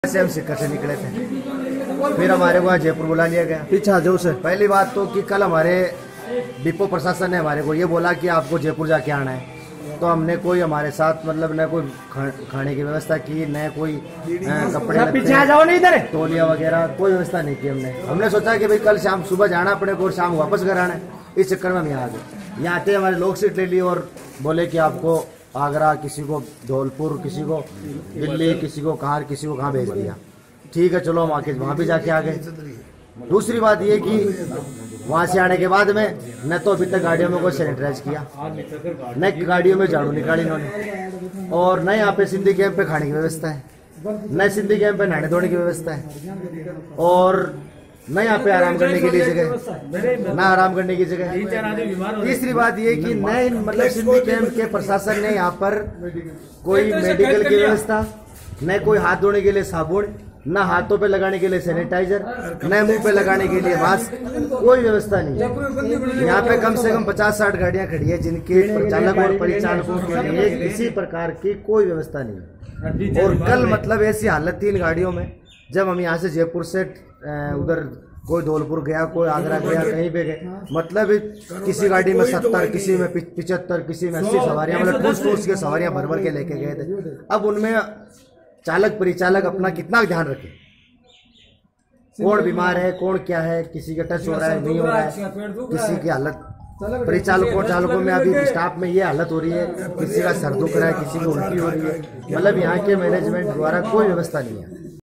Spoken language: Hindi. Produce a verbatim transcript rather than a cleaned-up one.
से हम सिक्कर से निकले थे। फिर हमारे को जयपुर बुला लिया गया। पीछा जो से पहली बात तो कि कल हमारे डिपो प्रशासन ने हमारे को ये बोला कि आपको जयपुर जाके आना है, तो हमने कोई हमारे साथ मतलब न कोई खाने की व्यवस्था की, न कोई कपड़े पीछे आ जाओ नहीं इधर तौलिया वगैरह कोई व्यवस्था नहीं की। हमने हमने सोचा कि भाई कल शाम सुबह जाना अपने को और शाम वापस घर आना है। इस चक्कर में हम यहाँ आ गए। यहाँ आते हमारे लोग सीट ले ली और बोले कि आपको आगरा, किसी को धौलपुर, किसी को दिल्ली, किसी को कहाँ किसी को कहाँ भेज दिया। ठीक है, चलो हम आके वहाँ भी जाके आ गए। दूसरी बात ये कि वहाँ से आने के बाद में न तो अभी तक गाड़ियों में कोई सैनिटाइज किया, न गाड़ियों में झाड़ू निकाली इन्होंने, और न यहाँ पे सिंधी कैंप पे खाने की व्यवस्था है, न सिंधी कैंप पे नहाने धोने की व्यवस्था है, और न यहाँ पे आराम करने के लिए जगह, न आराम करने की जगह। तीसरी बात ये कि न मतलब सिंधी कैंप के प्रशासन ने यहाँ पर कोई मेडिकल की व्यवस्था, न कोई हाथ धोने के लिए साबुन, न हाथों पे लगाने के लिए सैनिटाइजर, न मुंह पे लगाने के लिए मास्क, कोई व्यवस्था नहीं है। यहाँ पे कम से कम पचास साठ गाड़ियाँ खड़ी है जिनके चालक और परिचालकों के लिए किसी प्रकार की कोई व्यवस्था नहीं। और कल मतलब ऐसी हालत थी इन गाड़ियों में, जब हम यहाँ से जयपुर से उधर कोई धौलपुर गया, कोई आगरा गया, कहीं पे गए, मतलब किसी गाड़ी में सत्तर, किसी में पिचहत्तर, किसी में अस्सी सवारियां, मतलब ठूस ठूस के सवारियां भर भर के लेके गए थे। अब उनमें चालक परिचालक अपना कितना ध्यान रखे, कौन बीमार है, कौन क्या है, किसी का टच हो रहा है नहीं हो रहा है, किसी की हालत, परिचालकों चालकों में अभी स्टाफ में ये हालत हो रही है, किसी का सर दुख रहा है, किसी की उल्टी हो रही है, मतलब यहाँ के मैनेजमेंट द्वारा कोई व्यवस्था नहीं है।